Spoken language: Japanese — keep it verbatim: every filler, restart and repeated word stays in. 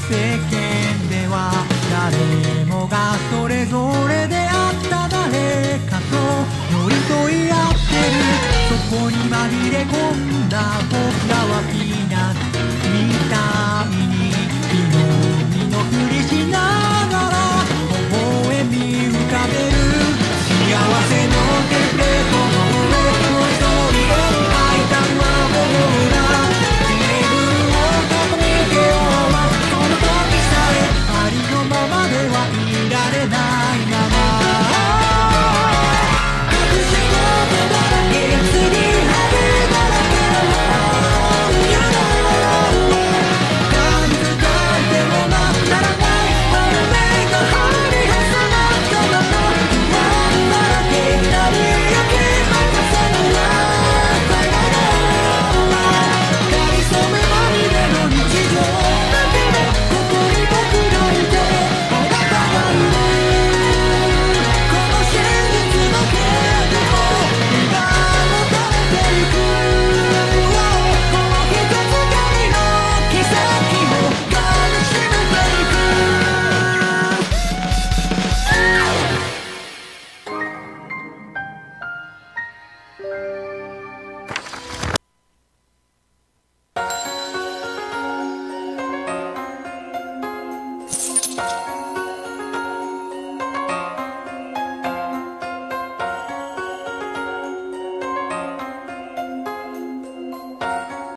世間では誰もがそれぞれであった誰かと寄り添い合ってる。そこに紛れ込んだ僕らはピーナッツみたい